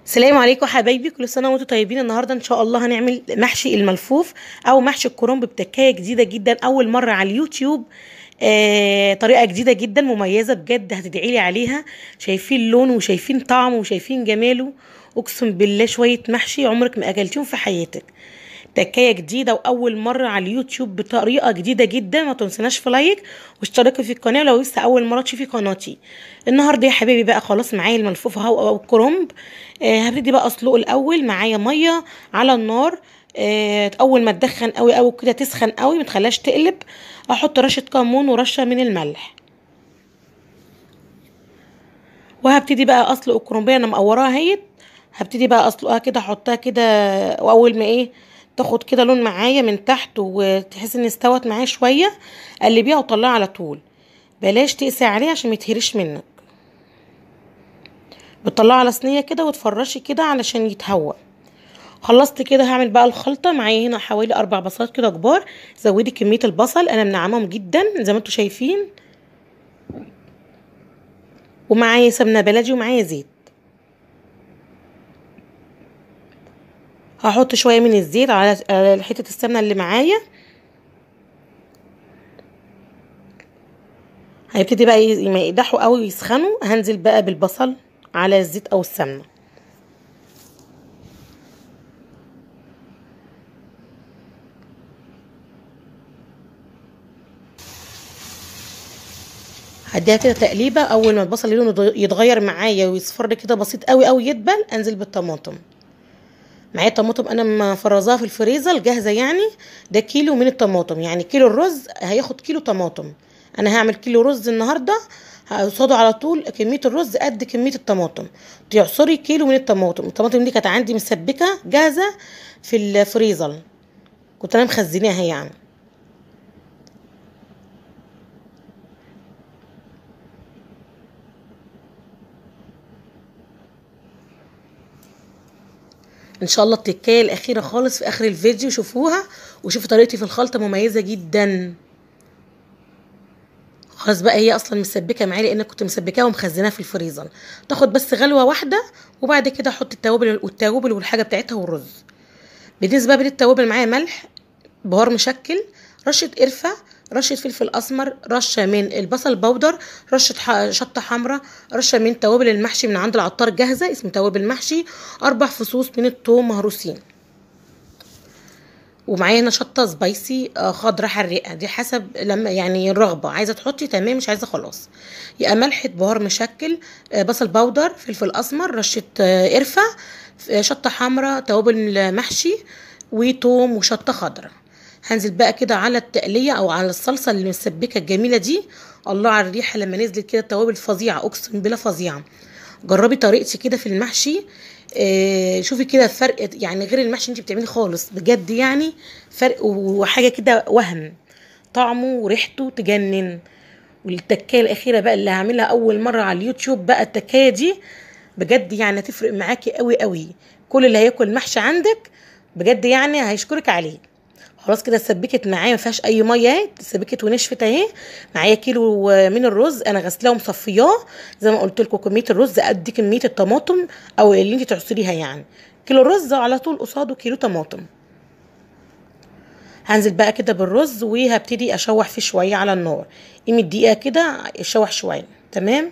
السلام عليكم حبايبي، كل سنه وانتم طيبين. النهارده ان شاء الله هنعمل محشي الملفوف او محشي الكرنب بتكايه جديده جدا، اول مره على اليوتيوب. طريقه جديده جدا مميزه بجد، هتدعيلي عليها. شايفين لونه وشايفين طعمه وشايفين جماله. اقسم بالله شويه محشي عمرك ما اكلتيهم في حياتك. تكايه جديده واول مره على اليوتيوب بطريقه جديده جدا. ما تنسناش في لايك واشتركي في القناه لو لسه اول مره تشوفي قناتي. النهارده يا حبايبي بقى خلاص معايا الملفوف اهو او الكرنب. هبتدي بقى اسلقه الاول. معايا ميه على النار. اول ما تدخن قوي قوي كده تسخن قوي، ما تخليهاش تقلب. احط رشه كمون ورشه من الملح. وهبتدي بقى اسلق الكرنبيه، انا مقوراها اهيت. هبتدي بقى اسلقها كده، احطها كده. واول ما تاخد كده لون معايا من تحت وتحس ان استوت معايا شويه، قلبيها وطلعها على طول. بلاش تقسي عليها عشان ما يتهرش منك. بتطلعها على صينيه كده وتفرشي كده علشان يتهوى. خلصت كده هعمل بقى الخلطه. معايا هنا حوالي 4 بصلات كده كبار. زودي كميه البصل، انا منعمهم جدا زي ما انتم شايفين. ومعايا سمنه بلدي ومعايا زيت. هحط شويه من الزيت على حته السمنه اللي معايا. هيبتدي بقى ما يقدحوا قوي ويسخنوا، هنزل بقى بالبصل على الزيت او السمنه. هديها كده تقليبه. اول ما البصل لونه يتغير معايا ويصفر كده بسيط قوي قوي يدبل، انزل بالطماطم. معايا طماطم انا مفرزاها في الفريزر جاهزه يعني. ده كيلو من الطماطم، يعني كيلو الرز هياخد كيلو طماطم. انا هعمل كيلو رز النهارده. قصاده على طول كميه الرز قد كميه الطماطم. تعصري كيلو من الطماطم دي كانت عندي مسبكه جاهزه في الفريزر. كنت انا مخزناها يعني. ان شاء الله التكايه الاخيره خالص في اخر الفيديو شوفوها. وشوفوا طريقتي في الخلطه مميزه جدا. خلاص بقى هي اصلا مسبكه معايا لان كنت مسبكاها ومخزناها في الفريزر. تاخد بس غلوه واحده. وبعد كده احط التوابل والحاجه بتاعتها والرز. بالنسبه بقى للتوابل معايا ملح، بهار مشكل، رشه قرفه، رشه فلفل اسمر، رشه من البصل بودر، رشه شطه حمراء، رشه من توابل المحشي من عند العطار جاهزه اسم توابل محشي، 4 فصوص من الثوم مهروسين. ومعايا هنا شطه سبايسي خضرا حرقه، دي حسب لما يعني الرغبه، عايزه تحطي تمام مش عايزه خلاص. يبقى ملح بهار مشكل، بصل بودر، فلفل اسمر، رشه قرفه، شطه حمراء، توابل محشي، وتوم وشطه خضرا. هنزل بقى كده على التقليه او على الصلصه اللي مسبكه الجميله دي. الله على الريحه لما نزلت كده، التوابل فظيعه اقسم بالله فظيعه. جربي طريقتي كده في المحشي. شوفي كده الفرق، يعني غير المحشي انت بتعملي خالص بجد يعني. فرق وحاجه كده وهم. طعمه وريحته تجنن. والتكايه الاخيره بقى اللي هعملها اول مره على اليوتيوب بقى التكايه دي. بجد يعني هتفرق معاكي قوي قوي. كل اللي هياكل محشي عندك بجد يعني هيشكرك عليه. خلاص كده اتسبكت معايا، ما فيهاش اي ميه اهي، اتسبكت ونشفت اهي. معايا كيلو من الرز انا غسلاه ومصفياه. زي ما قلت لكم كميه الرز قد كميه الطماطم او اللي انت تعصريها يعني. كيلو رز على طول قصاده كيلو طماطم. هنزل بقى كده بالرز وهبتدي اشوح فيه شويه على النار. قيمه دقيقه كده اشوح شويه. تمام.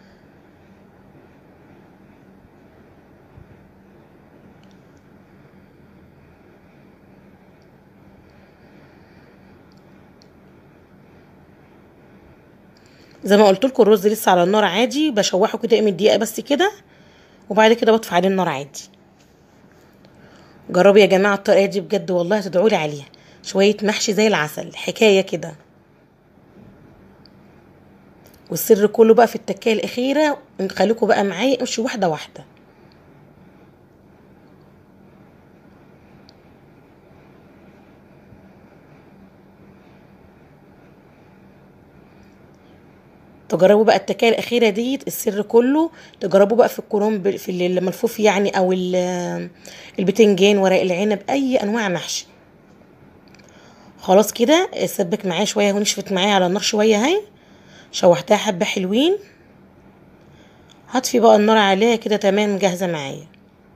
زي ما قلت لكم الرز لسه على النار عادي، بشوحه كده قيمه دقيقه بس كده. وبعد كده بطفي عليه النار عادي. جربوا يا جماعه الطريقه دي بجد والله هتدعوا لي عليها. شويه محشي زي العسل حكايه كده. والسر كله بقى في التكايه الاخيره. خليكم بقى معايا امشي واحده واحده. تجربوا بقى التكايه الاخيره دي السر كله. تجربوا بقى في الكرنب في الملفوف يعني او البتنجان ورق العنب اي انواع محشي. خلاص كده سبك معايا شويه ونشفت معايا على النار شويه اهي. شوحتها حبه حلوين. هطفي بقى النار عليها كده تمام جاهزه معايا.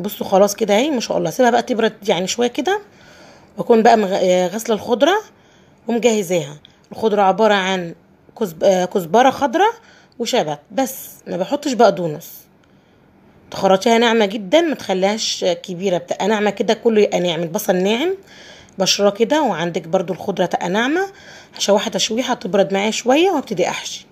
بصوا خلاص كده اهي ما شاء الله. سيبها بقى تبرد يعني شويه كده، واكون بقى غاسله الخضره ومجهزاها. الخضره عباره عن كزبره خضراء وشبت بس، ما بحطش بقدونس. تخرطيها ناعمه جدا، ما تخليهاش كبيره، بتبقى ناعمه كده، كله يبقى ناعم. البصل ناعم بشره كده، وعندك برضو الخضره تبقى ناعمه. هشوحها تشويحه تبرد معايا شويه وابتدي احشي.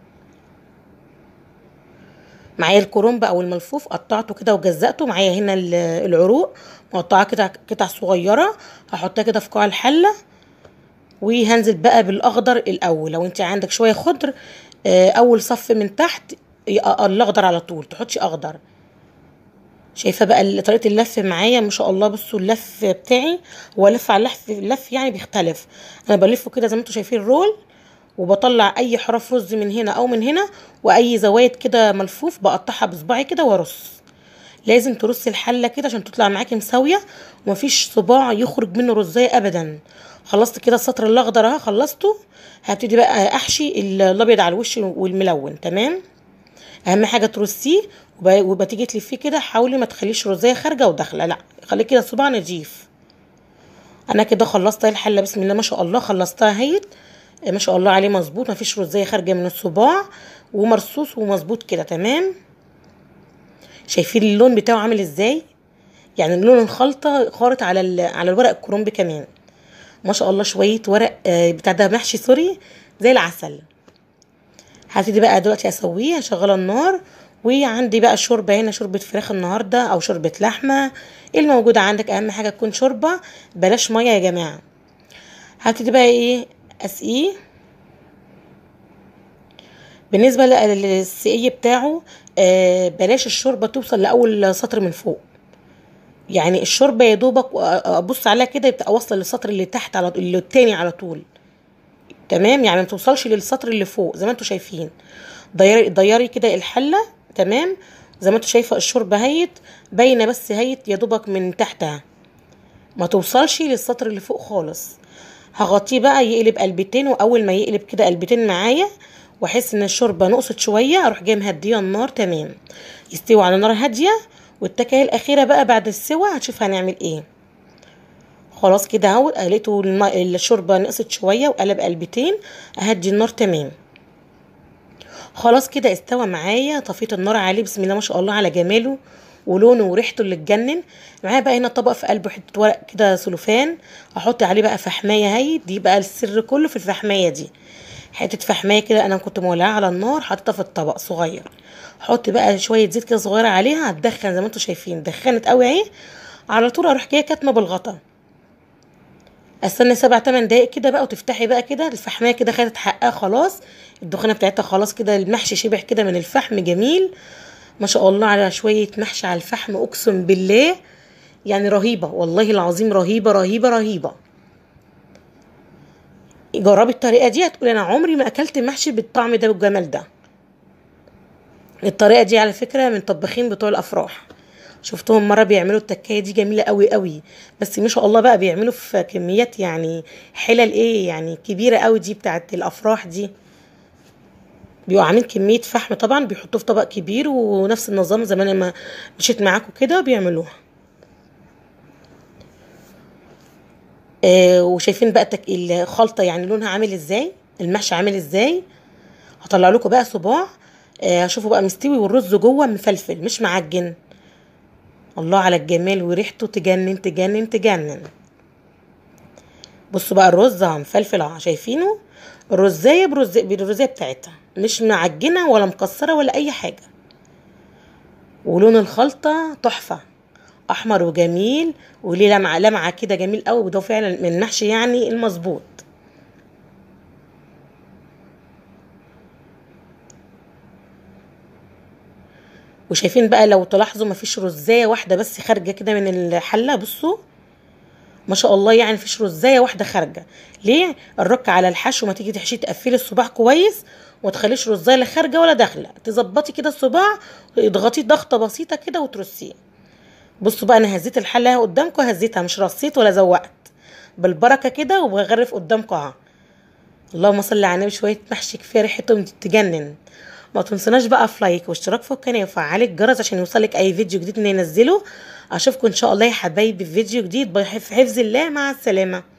معايا الكرنب او الملفوف قطعته كده وجزأته. معايا هنا العروق مقطعه كده قطع صغيره، هحطها كده في قاع الحله. وهنزل بقى بالاخضر الاول. لو انت عندك شويه خضر اول صف من تحت الاخضر على طول، تحطش اخضر. شايفه بقى طريقه اللف معايا ما شاء الله. بصوا اللف بتاعي هو لف على اللف يعني بيختلف. انا بلفه كده زي ما انتم شايفين رول، وبطلع اي حرف رز من هنا او من هنا، واي زوايد كده ملفوف بقطعها بصباعي كده وارص. لازم ترصي الحله كده عشان تطلع معاكي مساويه، ومفيش صباع يخرج منه رزايه ابدا. خلصت كده السطر الاخضر اهو خلصته. هبتدي بقى احشي الابيض على الوش والملون. تمام. اهم حاجه ترصيه وبتيجي تلفيه كده. حاولي ما تخليش رزايه خارجه وداخله، لا خليه كده صباع نضيف. انا كده خلصت الحله بسم الله ما شاء الله. خلصتها اهي ما شاء الله عليه مظبوط، مفيش رزايه خارجه من الصباع، ومرصوص ومظبوط كده. تمام. شايفين اللون بتاعه عامل ازاي؟ يعني لون الخلطه خارط على الورق الكرنب كمان ما شاء الله. شويه ورق بتاع ده محشي سوري زي العسل. هبتدي بقى دلوقتي اسويه. هشغل النار، وعندي بقى شوربه هنا، شوربه فراخ النهارده او شوربه لحمه الموجوده عندك. اهم حاجه تكون شوربه بلاش ميه يا جماعه. هبتدي بقى ايه اسقيه. بالنسبه للسقي بتاعه بلاش الشوربه توصل لاول سطر من فوق. يعني الشوربه يا دوبك ابص عليها كده يبقى واصله للسطر اللي تحت على اللي التاني على طول. تمام. يعني ما توصلش للسطر اللي فوق زي ما انتم شايفين. ضيري كده الحله. تمام. زي ما انتم شايفه الشوربه هيت باينه، بس هيت يا دوبك من تحتها، ما توصلش للسطر اللي فوق خالص. هغطيه بقى يقلب قلبتين، واول ما يقلب كده قلبتين معايا واحس ان الشوربه نقصت شويه اروح جايه مهديه النار. تمام. يستوي على نار هاديه. والتكايه الاخيره بقى بعد السوا هتشوف هنعمل ايه. خلاص كده اهو لقيته الشوربه نقصت شويه وقلب قلبتين، اهدي النار. تمام. خلاص كده استوى معايا. طفيت النار عليه بسم الله ما شاء الله على جماله ولونه وريحته اللي تجنن. معايا بقى هنا طبق في قلبه حته ورق كده سلوفان، احط عليه بقى فحمايه. هي دي بقى السر كله في الفحمايه دي. حته فحمايه كده انا كنت مولعاها على النار، حاططها في الطبق صغير. احط بقى شويه زيت كده صغيره عليها، هتدخن زي ما انتم شايفين دخنت قوي اهي. على طول اروح جايه كاتمه بالغطا. استنى 7 8 دقايق كده بقى، وتفتحي بقى كده الفحمايه كده خدت حقها خلاص. الدخانه بتاعتها خلاص كده. المحشي شبع كده من الفحم جميل ما شاء الله. على شويه محشي على الفحم اقسم بالله يعني رهيبه والله العظيم، رهيبه رهيبه رهيبه. جربي الطريقه دي هتقولي انا عمري ما اكلت محشي بالطعم ده والجمال ده. الطريقه دي على فكره من طباخين بتوع الافراح، شفتهم مره بيعملوا التكايه دي جميله قوي قوي. بس ما شاء الله بقى بيعملوا في كميات يعني حلل ايه يعني كبيره قوي. دي بتاعت الافراح دي بيبقوا عاملين كميه فحم طبعا، بيحطوه في طبق كبير، ونفس النظام زي ما انا ما مشيت معاكم كده بيعملوها. وشايفين بقى الخلطه يعني لونها عامل ازاي، المحشي عامل ازاي. هطلع لكم بقى صباع هشوفه بقى مستوي والرز جوه مفلفل مش معجن. الله على الجمال وريحته تجنن تجنن تجنن. بصوا بقى الرز مفلفل اهو شايفينه. الرزايه بالرزايه بتاعتها مش معجنه ولا مكسره ولا اي حاجه. ولون الخلطه تحفه، احمر وجميل وليه لمعه لمعه كده جميل قوي. وده فعلا من المحشي يعني المظبوط. وشايفين بقى لو تلاحظوا مفيش رزايه واحده بس خارجه كده من الحله. بصوا ما شاء الله يعني مفيش رزايه واحده خارجه. ليه؟ الرك على الحشو ما تيجي تحشيه تقفلي الصباع كويس وما تخليش رزايه لا خارجه ولا داخله. تظبطي كده الصباع، اضغطيه ضغطه بسيطه كده وترصيه. بصوا بقى انا هزيت الحله اهي قدامكم، هزيتها مش رصيت ولا زوقت، بالبركه كده وبغرف قدامكم اهو. اللهم صل على النبي. شويه محشي كفايه ريحتهم تجنن. ما تنسوناش بقى في لايك واشتراك في القناه وفعلي الجرس عشان يوصلك اي فيديو جديد ننزله. اشوفكم ان شاء الله يا حبايبي في فيديو جديد في حفظ الله. مع السلامه.